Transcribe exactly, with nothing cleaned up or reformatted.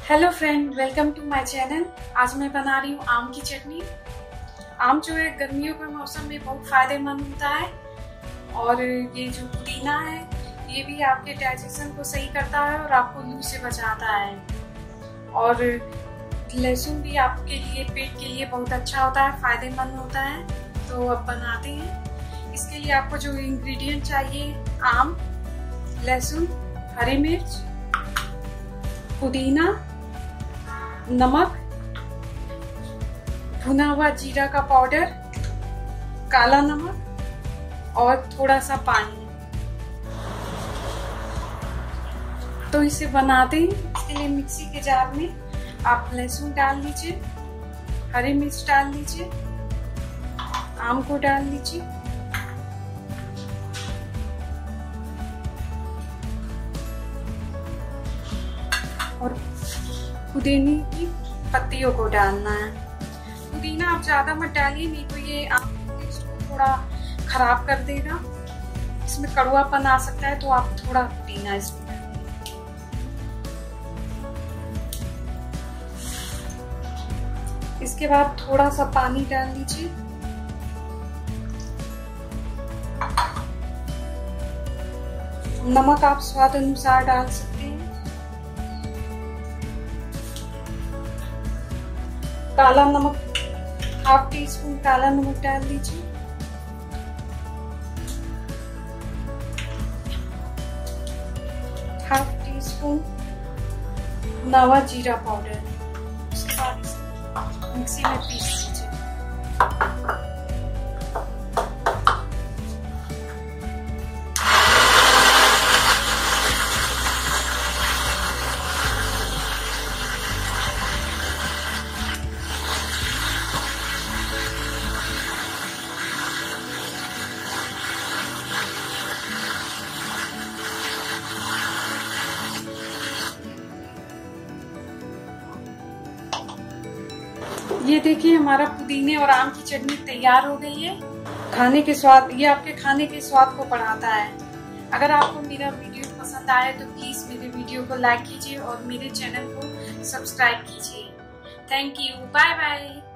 Hello friend, welcome to my channel. आज मैं बना रही हूँ आम की चटनी। आम जो है गर्मियों के मौसम में बहुत फायदेमंद होता है और ये जो पुदीना है ये भी आपके डाइजेशन को सही करता है और आपको लू से बचाता है। और लहसुन भी आपके लिए पेट के लिए बहुत अच्छा होता है, फायदेमंद होता है। तो अब बनाते हैं। इसके लिए आपको जो इंग्रेडिएंट चाहिए, आम, लहसुन, हरी मिर्च, पुदीना, नमक, भुना हुआ जीरा का पाउडर, काला नमक और थोड़ा सा पानी। तो इसे बनाते हैं। इसके लिए मिक्सी के जार में आप लहसुन डाल लीजिए, हरी मिर्च डाल लीजिए, आम को डाल लीजिए और पुदीने की पत्तियों को डालना है। पुदीना आप ज्यादा मत डालिए, नहीं तो ये आपके टेस्ट को थोड़ा खराब कर देगा। इसमें कड़वापन आ सकता है, तो आप थोड़ा पुदीना इसमें डालिए। इसके बाद थोड़ा सा पानी डाल लीजिए। नमक आप स्वाद अनुसार डाल सकते हैं। काला नमक हाफ टी स्पून काला नमक डाल दीजिए। हाफ टी स्पून भुना हुआ जीरा पाउडर। उसके बाद इसे मिक्सी में पीस लीजिए। ये देखिए, हमारा पुदीने और आम की चटनी तैयार हो गई है। खाने के स्वाद ये आपके खाने के स्वाद को बढ़ाता है। अगर आपको मेरा वीडियो पसंद आए तो प्लीज मेरे वीडियो को लाइक कीजिए और मेरे चैनल को सब्सक्राइब कीजिए। Thank you, bye bye.